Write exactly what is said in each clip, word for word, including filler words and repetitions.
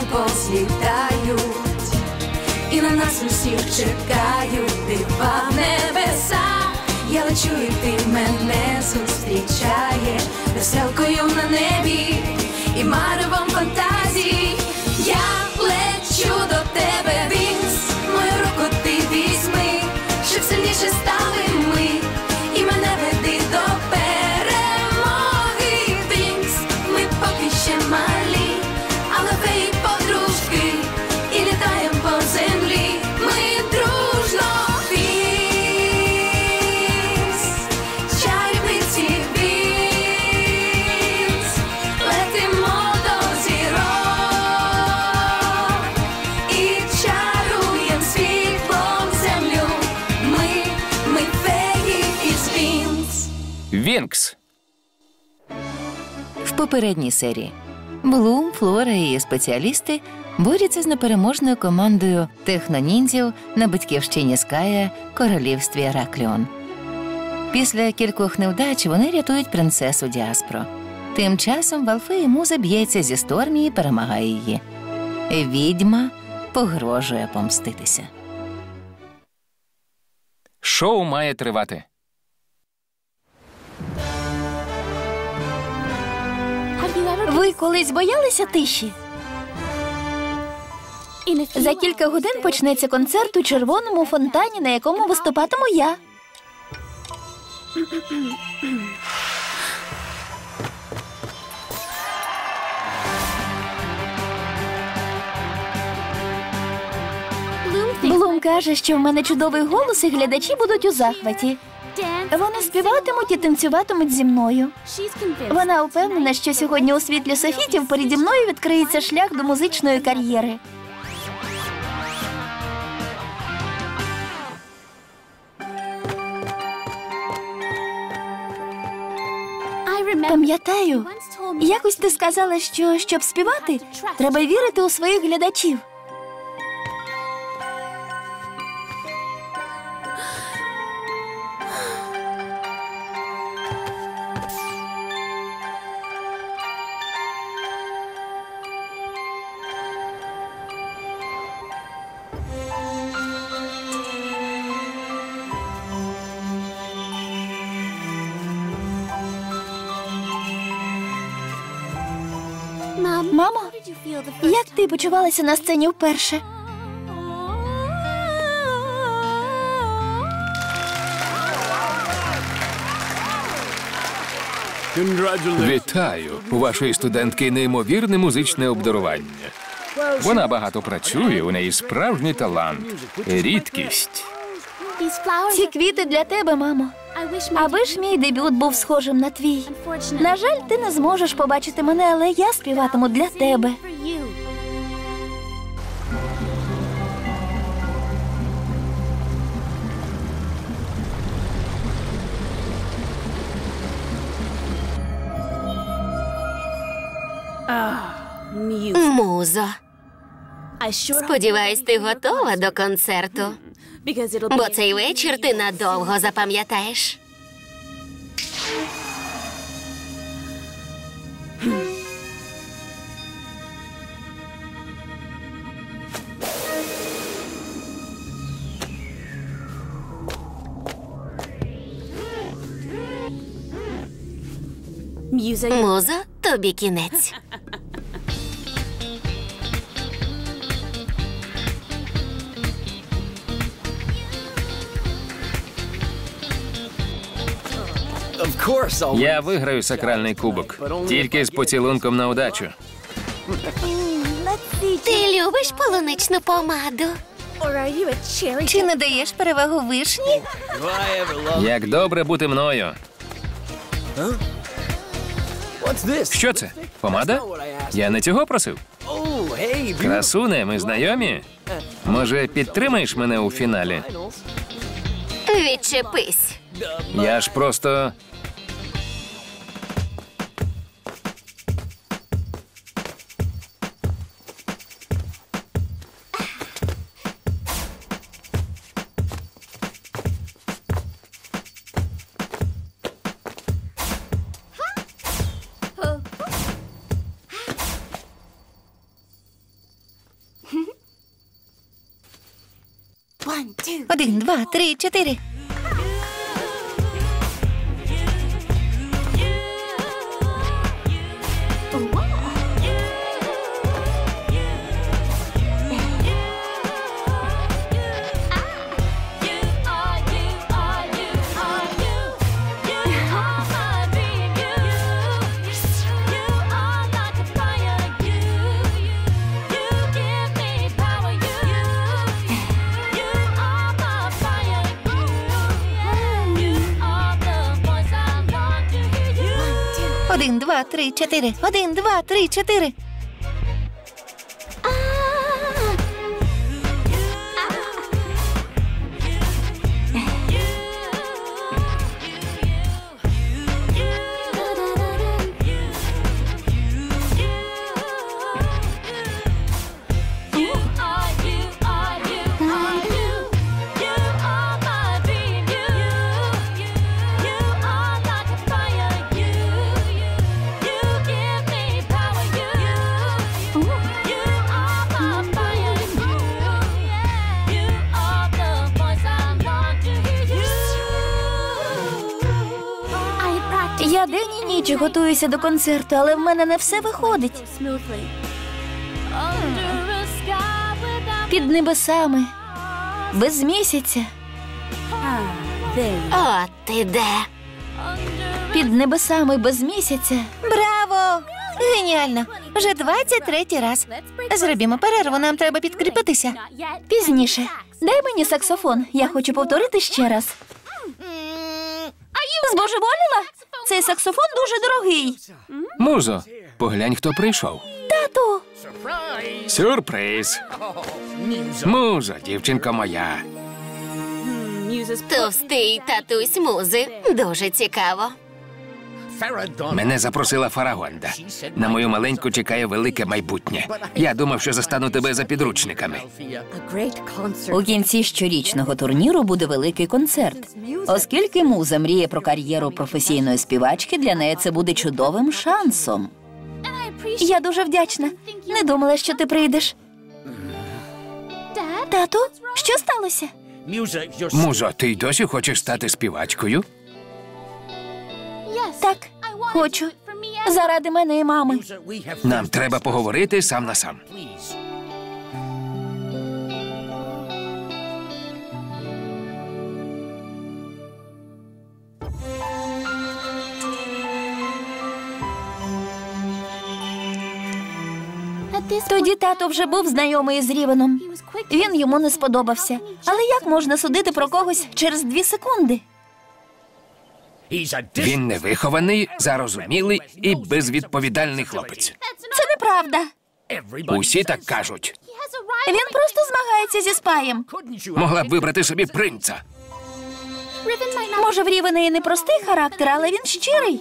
позлітають, і на нас усіх чекають дива в небеса. Я лечу, і ти мене зустрічає веселкою на небі і маревом фантазій. Я лечу до тебе, Вінкс, мою руку ти візьми, щоб сильніше стали ми, і мене веди до перемоги. Вінкс, ми поки ще малі, але феї подружки, і літаємо по землі ми дружно. Вінкс, чарівниці Вінкс, летимо до зірок і чаруєм світлом землю. Ми, ми феї із Вінкс. Вінкс. В попередній серії Блум, Флора і її спеціалісти борються з непереможною командою техноніндзів на батьківщині Ская, королівстві Еракліон. Після кількох невдач вони рятують принцесу Діаспро. Тим часом Валфея Муза б'ється зі Стормі і перемагає її. Відьма погрожує помститися. Шоу має тривати. Ви колись боялися тиші? За кілька годин почнеться концерт у червоному фонтані, на якому виступатиму я. Блум каже, що в мене чудовий голос і глядачі будуть у захваті. Вони співатимуть і танцюватимуть зі мною. Вона впевнена, що сьогодні у світлі софітів переді мною відкриється шлях до музичної кар'єри. Пам'ятаю, якось ти сказала, що, щоб співати, треба вірити у своїх глядачів. Мамо, як ти почувалася на сцені вперше? Вітаю! У вашої студентки неймовірне музичне обдарування. Вона багато працює, у неї справжній талант. Рідкість. Ці квіти для тебе, мамо. Аби ж мій дебют був схожим на твій. На жаль, ти не зможеш побачити мене, але я співатиму для тебе. Музо, сподіваюсь, ти готова до концерту, бо цей вечір ти надовго запам'ятаєш. Музо, тобі кінець. Я виграю сакральний кубок. Тільки з поцілунком на удачу. Ти любиш полуничну помаду? Чи не даєш перевагу вишні? Як добре бути мною. Що це? Помада? Я не цього просив. Красуне, ми знайомі? Може, підтримаєш мене у фіналі? Відчепись. Я ж просто... Один, два, три, чотири. Один, два, три, чотири. Один, два, три, чотири. Я день і ніч готуюся до концерту, але в мене не все виходить. Під небесами, без місяця. От ти де. Під небесами, без місяця. Браво! Геніально! Вже двадцять третій раз. Зробімо перерву, нам треба підкріпитися. Пізніше. Дай мені саксофон. Я хочу повторити ще раз. Збожеволіла? Цей саксофон дуже дорогий. Музо, поглянь, хто прийшов. Тату! Сюрприз! Музо, дівчинко моя. Товстий татусь Музи. Дуже цікаво. Мене запросила Фарагонда. На мою маленьку чекає велике майбутнє. Я думав, що застану тебе за підручниками. У кінці щорічного турніру буде великий концерт. Оскільки Муза мріє про кар'єру професійної співачки, для неї це буде чудовим шансом. Я дуже вдячна. Не думала, що ти прийдеш. Тату, що сталося? Музо, ти й досі хочеш стати співачкою? Так, хочу. Заради мене і мами. Нам треба поговорити сам на сам. Тоді тато вже був знайомий з Рівеном. Він йому не сподобався. Але як можна судити про когось через дві секунди? Він невихований, зарозумілий і безвідповідальний хлопець. Це неправда. Усі так кажуть. Він просто змагається зі спаєм. Могла б вибрати собі принца. Може, в Рівена і не простий характер, але він щирий.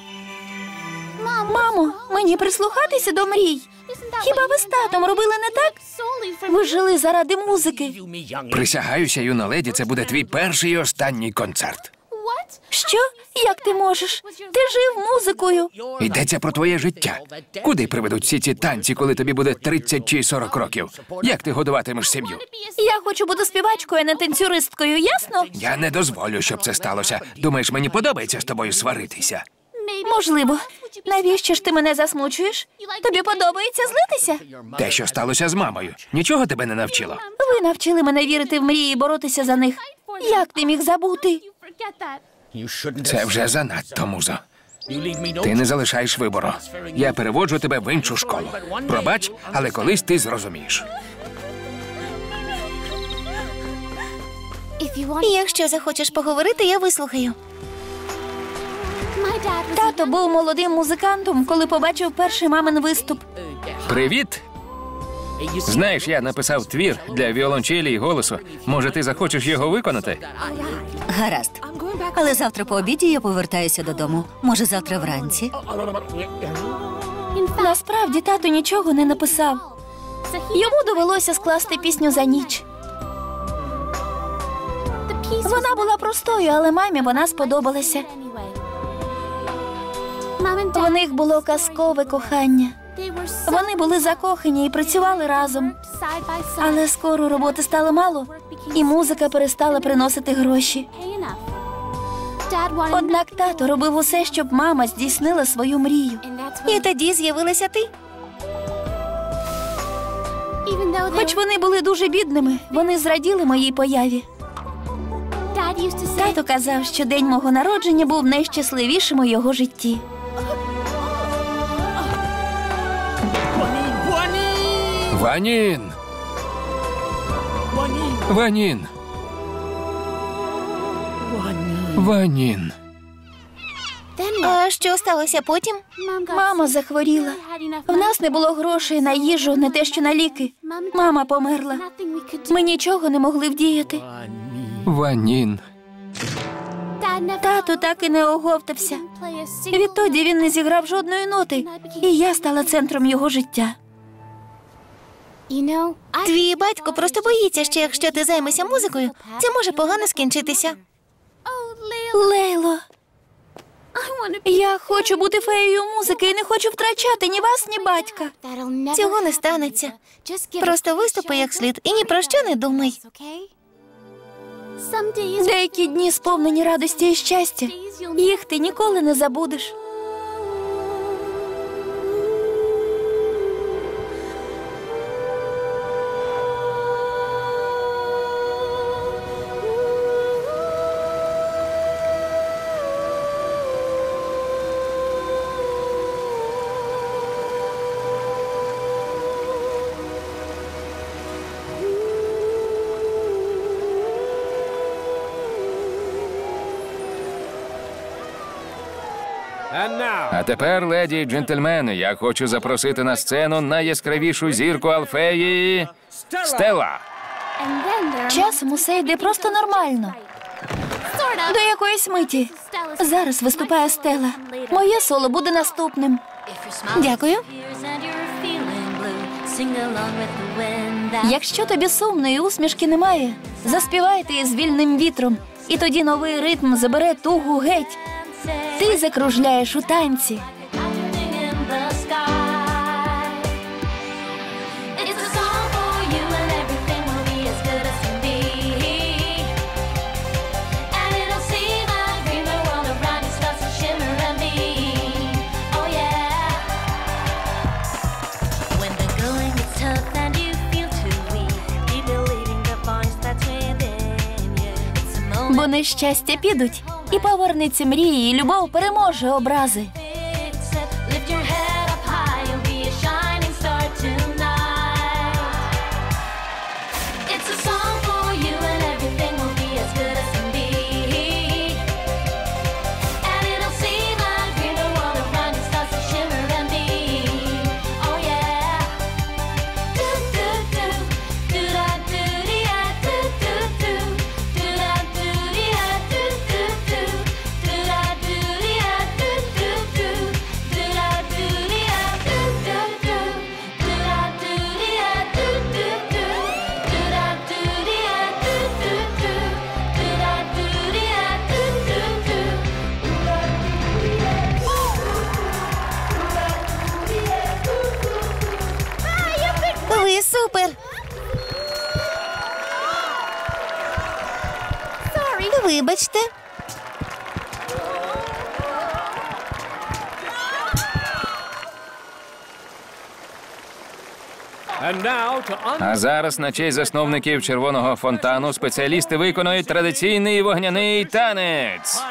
Мамо, мені прислухатися до мрій. Хіба ви з татом робили не так? Ви жили заради музики. Присягаюся, юна леді, це буде твій перший і останній концерт. Що? Як ти можеш? Ти жив музикою. Йдеться про твоє життя. Куди приведуть всі ці танці, коли тобі буде тридцять чи сорок років? Як ти годуватимеш сім'ю? Я хочу бути співачкою, а не танцюристкою, ясно? Я не дозволю, щоб це сталося. Думаєш, мені подобається з тобою сваритися? Можливо. Навіщо ж ти мене засмучуєш? Тобі подобається злитися? Те, що сталося з мамою, нічого тебе не навчило? Ви навчили мене вірити в мрії і боротися за них. Як ти міг забути? Це вже занадто, Музо. Ти не залишаєш вибору. Я переводжу тебе в іншу школу. Пробач, але колись ти зрозумієш. Якщо захочеш поговорити, я вислухаю. Тато був молодим музикантом, коли побачив перший мамин виступ. Привіт! Знаєш, я написав твір для віолончелі і голосу. Може, ти захочеш його виконати? Гаразд. Але завтра по обіді я повертаюся додому. Може, завтра вранці? Насправді тато нічого не написав. Йому довелося скласти пісню за ніч. Вона була простою, але мамі вона сподобалася. В них було казкове кохання. Вони були закохані і працювали разом. Але скоро роботи стало мало, і музика перестала приносити гроші. Однак тато робив усе, щоб мама здійснила свою мрію. І тоді з'явилася ти. Хоч вони були дуже бідними, вони зраділи моїй появі. Тато казав, що день мого народження був найщасливішим у його житті. Ванін! Ванін! Ванін! А що сталося потім? Мама захворіла. В нас не було грошей на їжу, не те що на ліки. Мама померла. Ми нічого не могли вдіяти. Ванін! Тато так і не оговтався. Відтоді він не зіграв жодної ноти, і я стала центром його життя. Твій батько просто боїться, що якщо ти займешся музикою, це може погано скінчитися. Лейло, я хочу бути феєю музики і не хочу втрачати ні вас, ні батька. Цього не станеться. Просто виступи як слід і ні про що не думай. Деякі дні сповнені радості і щастя. Їх ти ніколи не забудеш. А тепер, леді й джентльмени, я хочу запросити на сцену найяскравішу зірку Алфеї – Стелла. Часом усе йде просто нормально. До якоїсь миті. Зараз виступає Стелла. Моє соло буде наступним. Дякую. Якщо тобі сумно і усмішки немає, заспівайте із вільним вітром, і тоді новий ритм забере тугу геть. Ти закружляєш у танці. Бо нещастя підуть, і повернеться мрії, і любов переможе образи. Ви супер! Вибачте. А зараз на честь засновників Червоного фонтану спеціалісти виконують традиційний вогняний танець.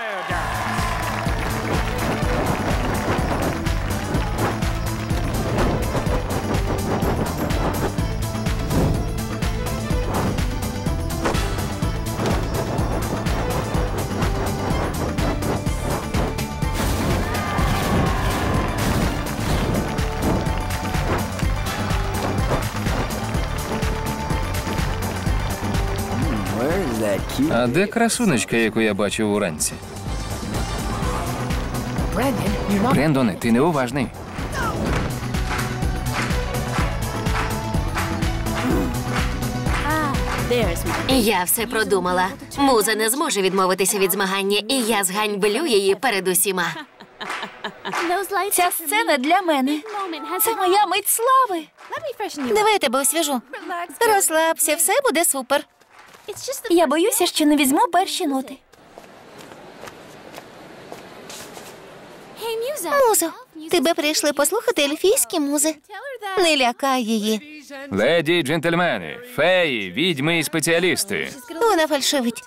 А де красунечка, яку я бачив уранці? Брендоне, ти неуважний. Я все продумала. Муза не зможе відмовитися від змагання, і я зганьблю її перед усіма. Ця сцена для мене. Це моя мить слави. Давай я тебе освіжу. Розслабся, все буде супер. Я боюся, що не візьму перші ноти. Музо, тебе прийшли послухати ельфійські музи. Не лякай її. Леді й джентльмени, феї, відьми і спеціалісти. Вона фальшивить.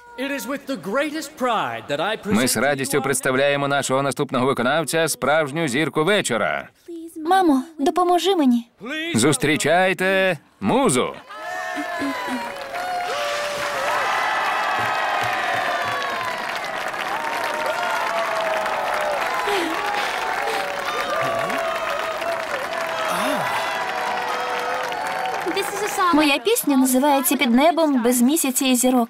Ми з радістю представляємо нашого наступного виконавця, справжню зірку вечора. Мамо, допоможи мені. Зустрічайте музу. Моя пісня називається «Під небом без місяця і зірок».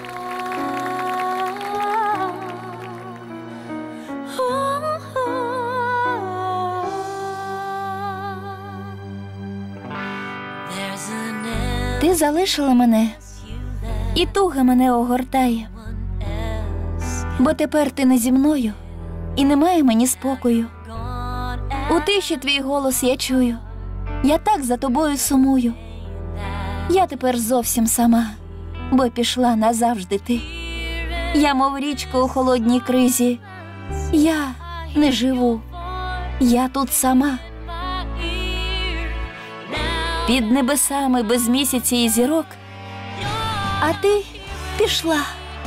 Ти залишила мене, і туга мене огортає. Бо тепер ти не зі мною, і немає мені спокою. У тиші твій голос я чую, я так за тобою сумую. Я тепер зовсім сама, бо пішла назавжди ти. Я, мов річка у холодній кризі, я не живу, я тут сама. Під небесами без місяця і зірок, а ти пішла.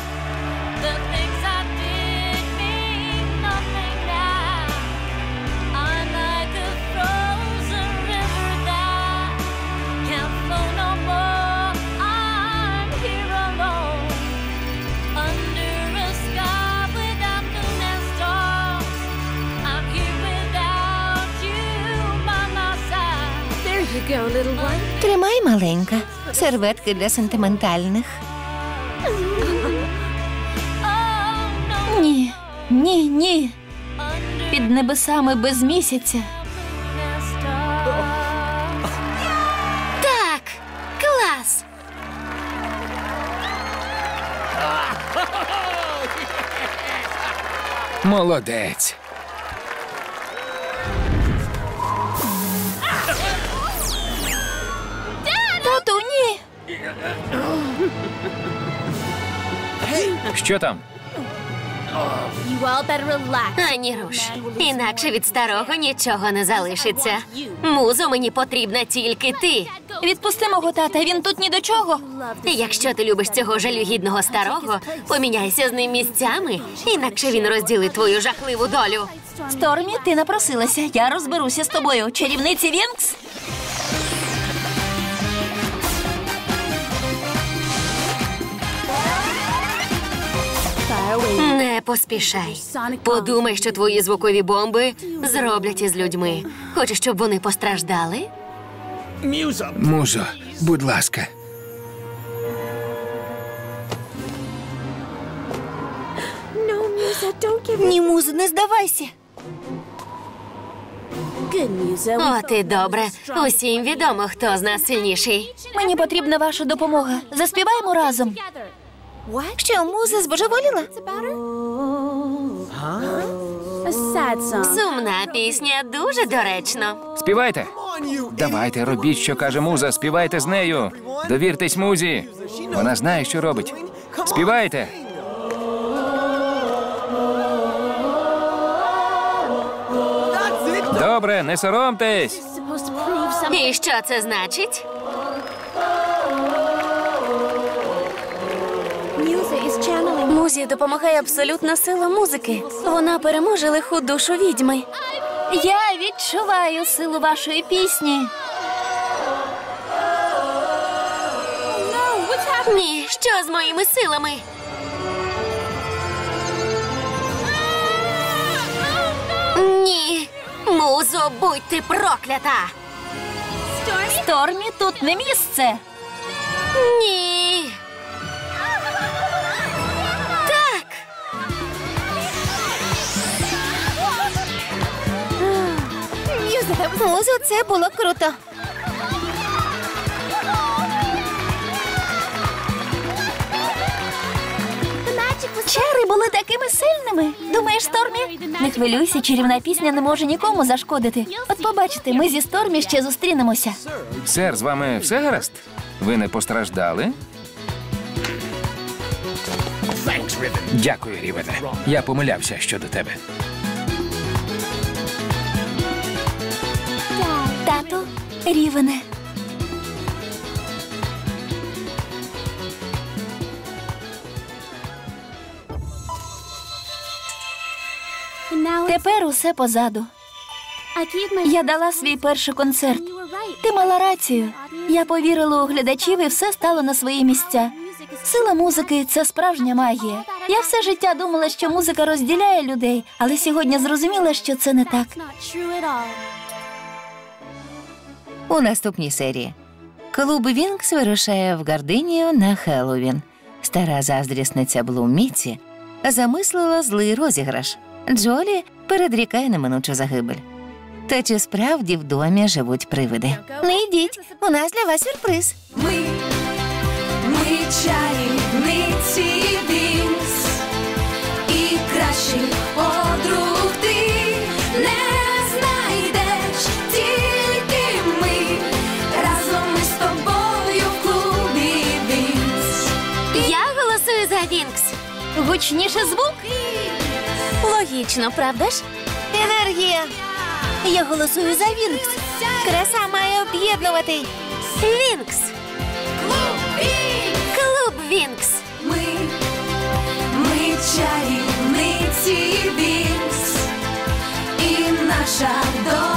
Тримай, маленька. Серветки для сентиментальних. Ні, ні, ні. Під небесами без місяця. Так, клас! Молодець. Тату, ні. Що там? Ані руш. Інакше від старого нічого не залишиться. Музо, мені потрібна тільки ти. Відпусти мого тата, він тут ні до чого. Якщо ти любиш цього жалюгідного старого, поміняйся з ним місцями, інакше він розділить твою жахливу долю. Стормі, ти напросилася. Я розберуся з тобою. Чарівниці Вінкс. Не поспішай. Подумай, що твої звукові бомби зроблять із людьми. Хочеш, щоб вони постраждали? Музо, будь ласка. Ні, музо, не здавайся. От і добре. Усім відомо, хто з нас сильніший. Мені потрібна ваша допомога. Заспіваємо разом. Що, муза збожеволіла? Сумна пісня дуже доречно. Співайте. Давайте, робіть, що каже муза, співайте з нею. Довіртесь музі. Вона знає, що робить. Співайте. Добре, не соромтесь. І що це значить? Музі допомагає абсолютна сила музики. Вона переможе лиху душу відьми. Я відчуваю силу вашої пісні. Ні, що з моїми силами? Ні, музо, будь ти проклята! Стормі, тут не місце. Ні. Так. Музо, це було круто. Чари були такими такими сильними. Думаєш, Стормі? Не хвилюйся, чарівна пісня не може нікому зашкодити. От побачите, ми зі Стормі ще зустрінемося. Сер, з вами все гаразд? Ви не постраждали? Дякую, Рівене. Я помилявся щодо тебе. Тату, Рівене. Тепер усе позаду. Я дала свій перший концерт. Ти мала рацію. Я повірила у глядачів і все стало на свої місця. Сила музики – це справжня магія. Я все життя думала, що музика розділяє людей, але сьогодні зрозуміла, що це не так. У наступній серії. Клуб Вінкс вирушає в Гардинію на Хеллоуін. Стара заздрісниця Блум Мітці замислила злий розіграш. Джолі передрікає неминучу загибель. Та чи справді в домі живуть привиди? Не йдіть, у нас для вас сюрприз. Ми, ми чарівниці Вінкс, і кращих подруг ти не знайдеш, тільки ми, разом ми з тобою в клубі Вінкс. Я голосую за Вінкс. Гучніше звук. Логічно, правда ж? Енергія! Я голосую за Вінкс. Краса має об'єднувати. Вінкс. Клуб Вінкс. Клуб Вінкс. Ми, ми чарівниці Вінкс, і наша доля